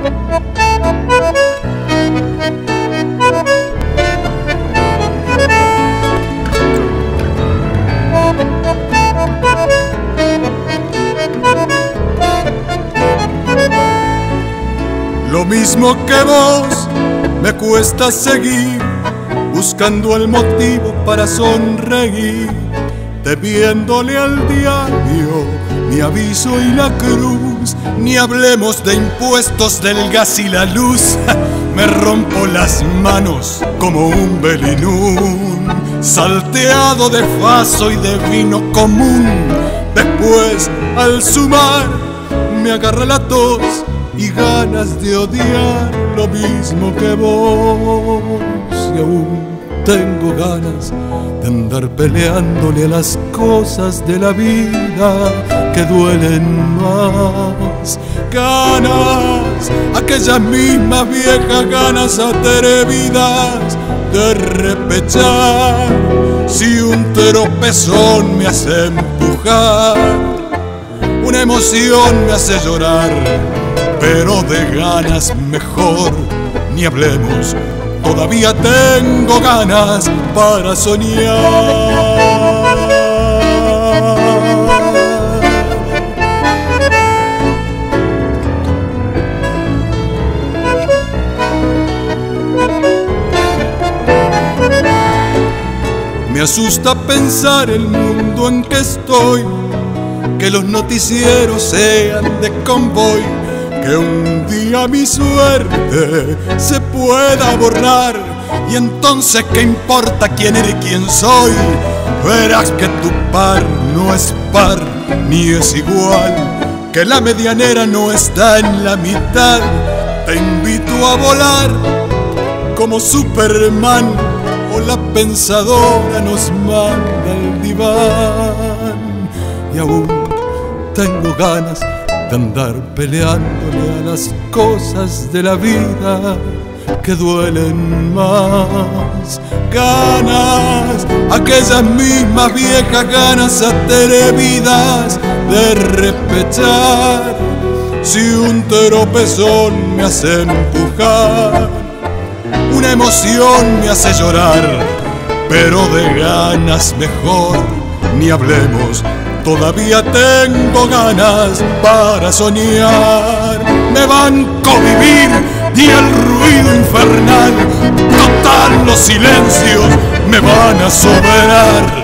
Lo mismo que vos, me cuesta seguir buscando el motivo para sonreír, debiéndole al diario mi aviso y la cruz. Ni hablemos de impuestos del gas y la luz. Me rompo las manos como un belinún, salteado de faso y de vino común. Después, al sumar, me agarra la tos y ganas de odiar lo mismo que vos. Y aún tengo ganas de andar peleándole a las cosas de la vida que duelen más. Ganas, aquellas mismas viejas ganas atrevidas de repechar. Si un tropezón me hace empujar, una emoción me hace llorar, pero de ganas mejor ni hablemos. Todavía tengo ganas para soñar. Me asusta pensar el mundo en que estoy, que los noticieros sean de convoy, que un día mi suerte se pueda borrar. Y entonces ¿qué importa quién eres y quién soy? Verás que tu par no es par ni es igual, que la medianera no está en la mitad. Te invito a volar como Superman, o la pensadora nos manda el diván. Y aún tengo ganas de andar peleándole a las cosas de la vida que duelen más. Ganas, aquellas mismas viejas ganas atrevidas de repechar. Si un tropezón me hace empujar, una emoción me hace llorar, pero de ganas mejor ni hablemos. Todavía tengo ganas para soñar. Me banco vivir y el ruido infernal, total los silencios me van a sobrar.